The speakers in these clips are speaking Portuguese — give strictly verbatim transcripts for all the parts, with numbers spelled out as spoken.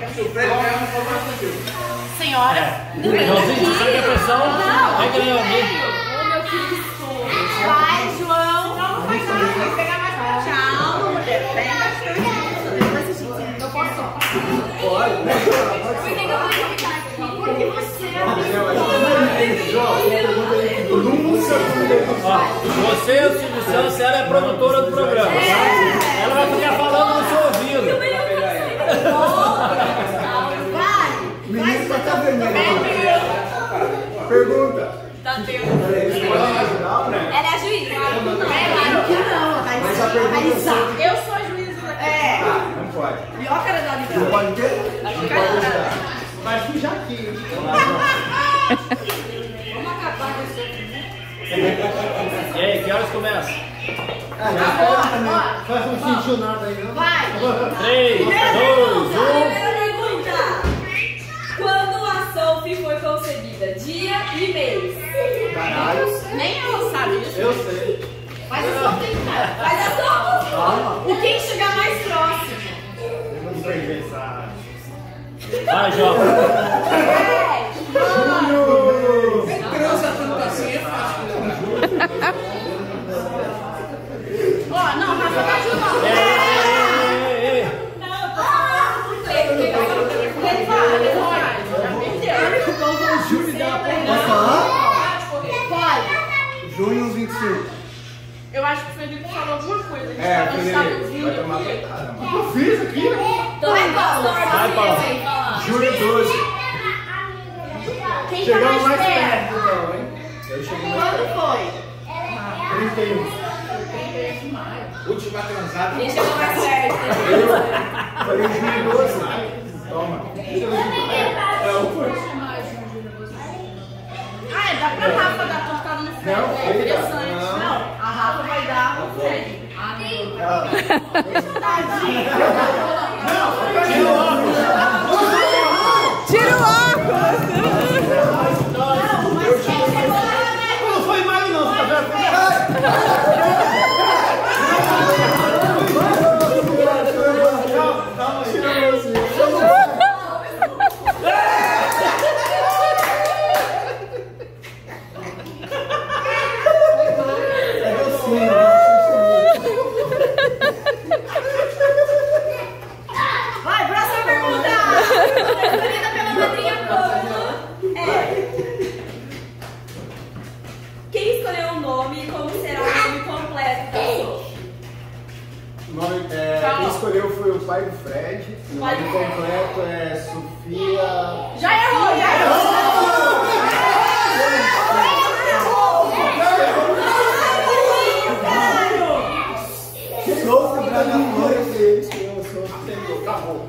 Senhora. Joãozinho, sabe que a pressão é que nem amigo. Ô, meu filho. Vai, João. Não, não vai pegar mais pra tchau. Pega bastante. Eu posso. Pode. Porque você é Você e o Silvio Santos, ela é produtora do programa. Ela vai ficar falando no seu ouvido. Menino tá cá vermelho. Pergunta. Tá tendo. Ela é a juíza. Mas a pergunta é... Eu sou a juíza daqui. É. Não pode. E ó a cara da Olivia. Não pode o quê? Não pode ajudar. Vai sujar aqui. Vamos acabar com isso aqui. E aí, que horas começa? Ah, já faz um sentido nada aí, não? Vai. três, dois, um. Primeira pergunta. Quando a Sophie foi concebida? Dia e mês. Caralho. Nem ela sabe isso. Eu sei. Faz a sua tentar. Faz a sua. Calma. O quem chegar mais próximo? Eu vou desperdiçar essa... Vai, João. Você transa tanto assim, é fácil. Ó, não, Rafa, tá ajudando. Ei, ei, ei, ei. Não, eu tô falando com ele. Ele vai, ele vai. Já perdeu. Posso falar? Pode. Junho vinte e cinco. Eu acho que o Frederico falou alguma coisa. É, Frederico, vai tomar coitada, mano. Eu fiz aqui, né? Então, Vai, Paulo. Vai, Paulo. Julho doze. Quem tá Chegamos mais mais perto? perto, então, hein? Eu cheguei mais Quando perto. foi? trinta e um. Última transada. Quem chegou mais perto? Eu falei julho doze. Toma. É, eu fui. Ah, é, dá pra Rafa dar tocada no Fred. Não, É ele dá. interessante. Não. Não, a Rafa vai dar o Fred. Ah, não. Tira o óculos! Não foi mais não, você tá vendo? Calma aí. É docinho, Vai, próxima pergunta. Escolhida pela madrinha Pamela. É. Quem escolheu o nome e como será o nome completo da Sophie? O nome, é, quem escolheu foi o pai do Fred. O nome completo é Sofia. Já errou, já errou. Sofia Braga Flores, ele escolheu o Sofia. Acabou.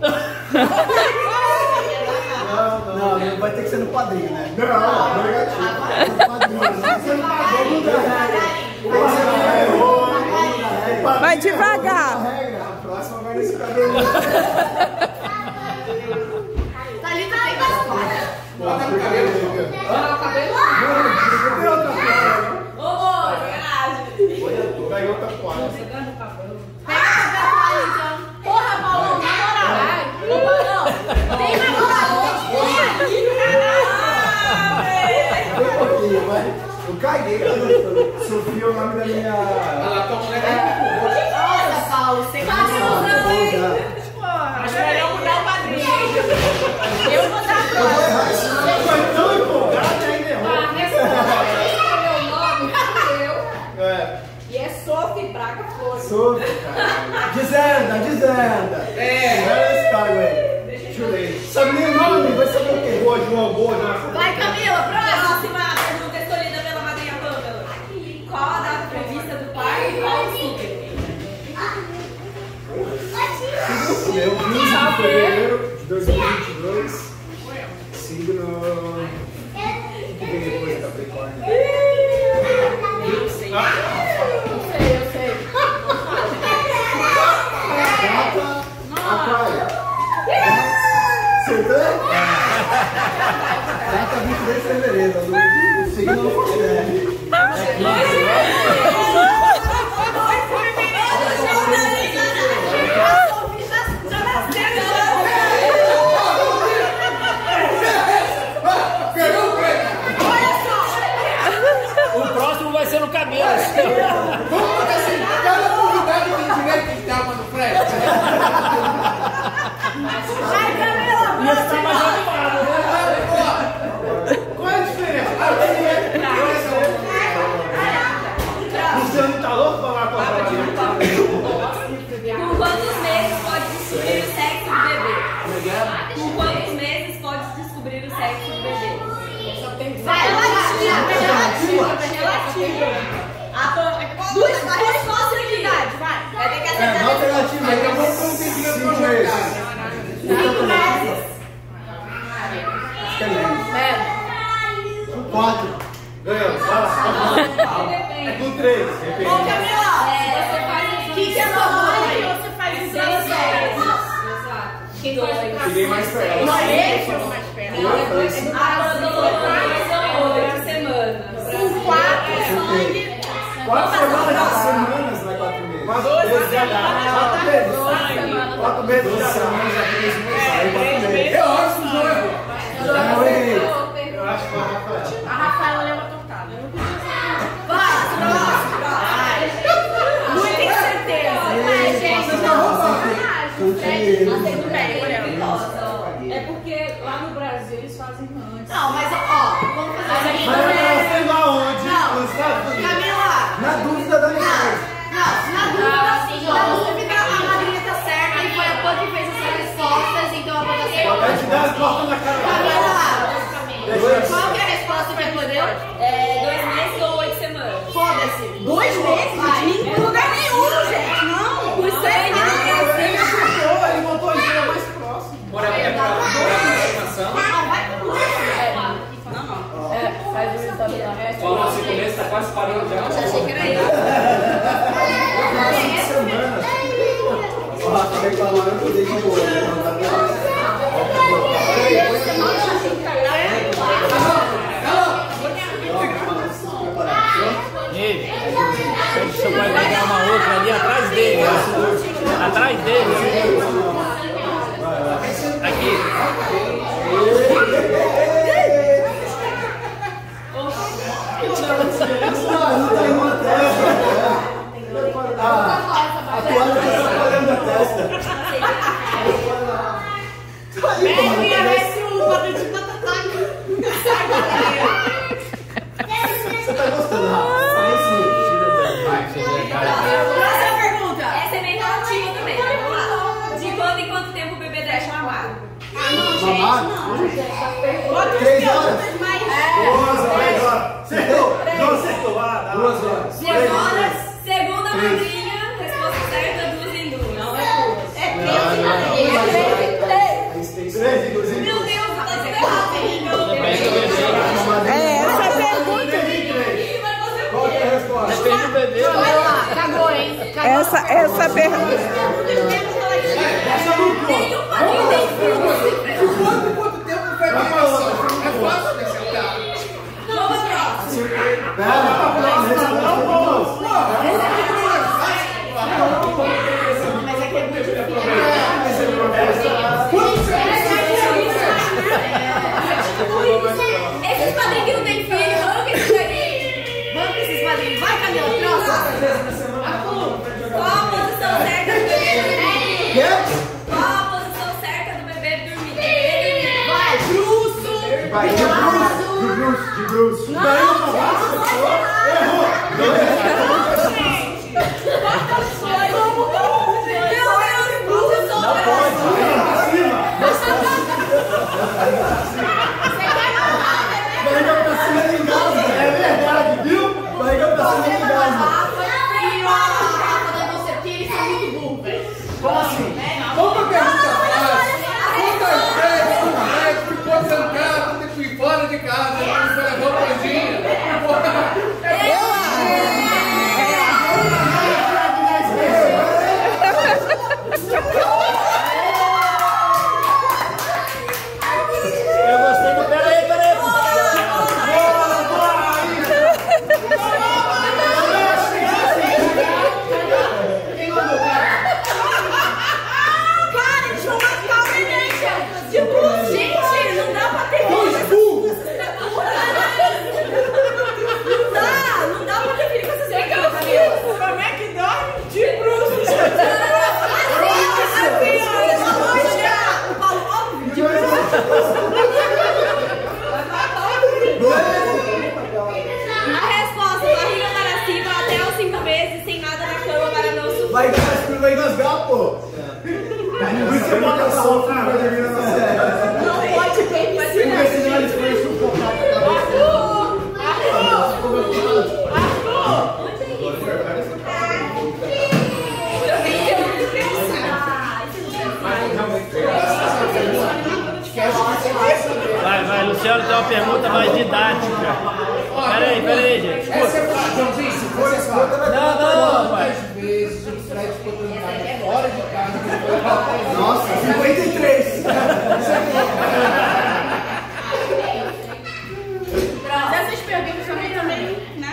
Não, não, não, vai ter que ser no padrinho, né? Não, não, negativo. No padrinho. Você não pagou, não dá. Você não errou. Vai devagar. A próxima vai nesse cabelo. Tá ali, tá aí, vai. Bota no cabelo. Olha o cabelo. Ô, amor, sacanagem. Ganhou tatuagem. Pega o cabelo aí, então. Porra, Paulo, na moral. Ô, Paulo, tem na moral. Um pouquinho, vai. Eu caguei. Sofia é o nome da minha... Ela toma Nossa, Paulo, você Tá bom já. acho melhor mudar o padrinho. Eu vou dar a Eu vou errar isso. Foi tão empolgado e ainda errou. Escolheu o nome, eu. É. E é Sophie Braga Flores. Sofia, cara. Dizenda, dizenda. É. Olha esse cargo aí. Chulei. Sabe nem o nome? Vai saber o quê? Boa, João, boa, João. Vai, Camila, próximo. Próxima pergunta escolhida pela madrinha Pamela. Qual a data prevista do pai e qual o signo? Meu quinze de fevereiro de dois mil e vinte e dois. Signo. O que vem depois da Capricórnio? Eu sei. Eu sei, eu sei. Data. Aquário. Acertou? Data vinte e dois de fevereiro. O signo não foi, né? sexo do bebê. Com quantos meses pode descobrir o sexo do bebê? Relativo, relativo. Duas possibilidades, vai. Vai ter que É, acertar. não alternativo, aí eu vou para um tempinho de projetar. Cinco meses. Acho que é menos. Quatro. Ganhou, vai lá. É com três. Ô, Camila, É, você faz o que que é sua mãe que você faz em seis três meses. meses? Exato. Dois. Cheguei mais perto. Não, ele chegou mais perto. A Dona são oito semanas. Com quatro sangue. Quatro semanas, quatro semanas, vai quatro meses. Quatro meses já dá. Quatro meses. Quatro meses já dá. Aí quatro meses. Eu acho que não errou. Eu acho que foi a Rafaela. A Rafaela leva tortada. Vai, próximo. Muita incerteza. Vai, gente. Tudo bem, É porque lá no Brasil eles fazem antes. não, mas ó, vamos fazer isso. Mas ela sendo aonde? Não. Nos Estados Unidos. Camila, Na dúvida da minha casa. não, na dúvida, na dúvida a madrinha tá certa e foi a Pã que fez essas respostas, então a Pã tá certa. Vai te dar as portas na cara. Camila, qual que é a resposta que a Pã deu? É, dois meses ou oito semanas? Foda-se. Dois meses? Em lugar nenhum, gente. Não. Por sangue não é assim. Ele chutou, ele botou ele era mais próximo. Por é pra aproximação. Não, vai pro outro. Faz o resultado da resta. Ó, nosso começo tá quase parando já. Achei que era isso. Cinco semanas. Ó, acabei falando, eu dei de boa. Ele, você vai pegar uma outra ali atrás dele. Atrás dele. Aqui. A toalha tá atrapalhando a testa. Você tá gostando, Rafa? Próxima pergunta. Essa é bem relativa também. De quanto em quanto tempo o bebê deixa mamar? Mamar? Três horas. Duas horas. Acertou. Não acertou. Duas horas. Duas horas. Segundo a madrinha, resposta certa, duas em duas. Não é duas. É três e três. Três e duas. Meu Deus, tá tudo errado. É essa a pergunta. Qual que é a resposta? Depende do bebê. Cagou, hein? Essa, essa pergunta. Essa não conta. Quanto, quanto tempo vai ter isso? É fácil de acertar. Vamos pra próxima. Pera, a resposta é duas. Mas é que é muito difícil. Esses padrinhos que não tem filho, arranca esses daqui. Vamos pra esses padrinhos. Vai, Camila, próxima. Qual a posição certa do bebê dormir? Quê? Qual a posição certa do bebê dormir? Vai, Bruço. Vai, de Bruce. De Bruce. De Bruce. Daí eu não errou. Não pode. Pra cima. Barriga pra cima de engasga. É verdade, viu? Barriga pra cima de engasga. Como assim? Vamos pra pergunta fácil. Quantas vezes o médico ficou trancado, ficou fora de casa, não foi levar o pandinha? Por só pra não pode permitir. Vai, vai, Luciano tem uma pergunta mais didática. Peraí, peraí, gente. Essa é pra Joãozinho, se for essa. Não, não, pai. Às vezes o Fred ficou trancado fora de casa. Nossa, cinquenta e três. Essas perguntas também, também, né?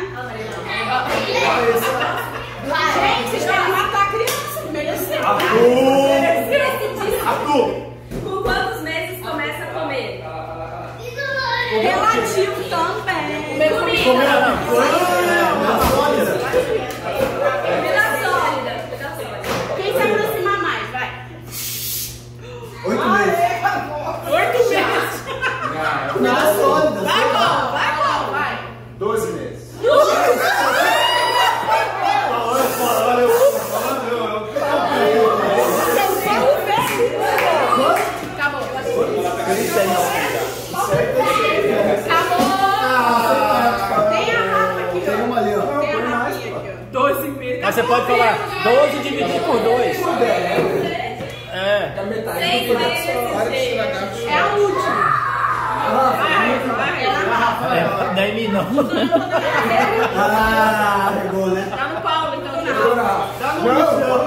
Gente, vocês querem matar a criança. Mereceu. Arthur! Com quantos meses começa a comer? Relativo também. Comida. Comida não. Comida sólida. Comida sólida. Quem se aproximar mais, vai. Oito meses. Oito meses. Comida sólida. Vai, Paulo, vai, Paulo, vai. Doze meses. Acabou. Acabou. Tem a rapa aqui, Tem uma ali, ó. Tem a rapinha aqui, ó. Doze meses. Mas você pode falar doze dividido por dois. É. Seis meses. É a última. Vai, vai. É, não é em mim, não. Ah, pegou, né? Tá no Paulo, então não. Dá no Luciano.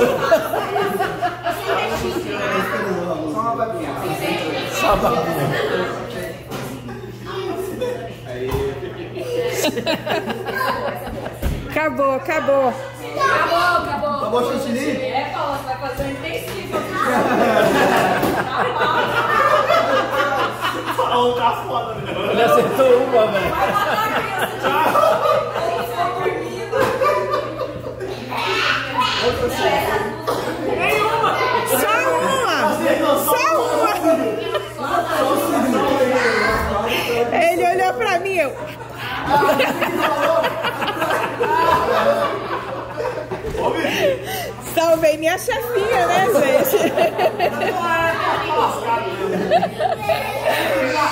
Só uma babinha. Só a babinha. Acabou, acabou. Acabou, acabou. Acabou o chantilly? É, Paulo, você vai fazer um intensivo. Tá foda, velho. Ele acertou uma, velho. Só uma. Só uma. Ele olhou pra mim, eu... Salvei minha chefinha, né, gente?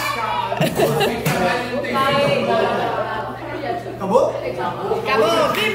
Acabou? Acabou, viva!